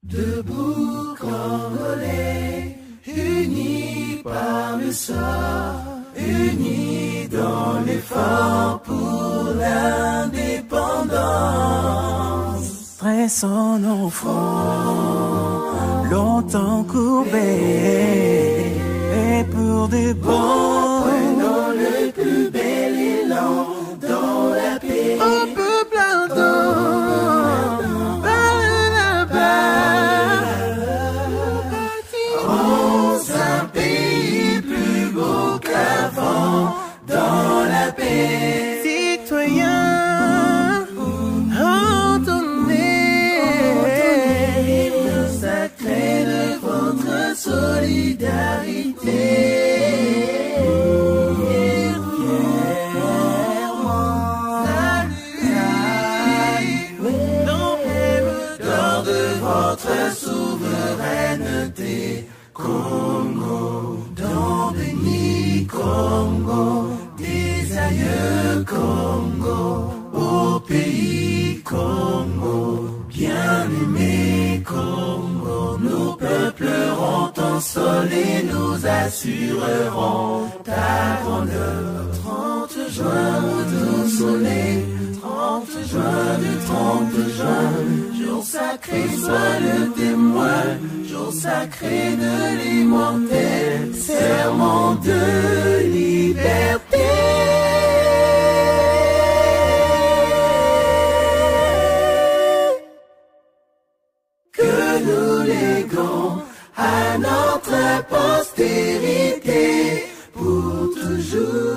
Debout Congolais, unis par le sort, unis dans l'effort pour l'indépendance. Dressons nos fronts, longtemps courbés, et pour de bon, prenons le plus bel élan dans la paix. Au peuple ardent, par là-bas, rends un pays plus beau qu'avant dans la paix. Citoyens, entendez le sacré de votre solidarité. Souveraineté, Congo, dans béni Congo, des aïeux Congo, au pays Congo, bien-aimé Congo, nous peuplerons ton sol et nous assurerons ta grandeur. 30 juin, au soleil, 30 juin du 30 juin, jour sacré, sois le témoin, jour sacré de l'immortel, serment de liberté. Que nous léguons à notre postérité pour toujours.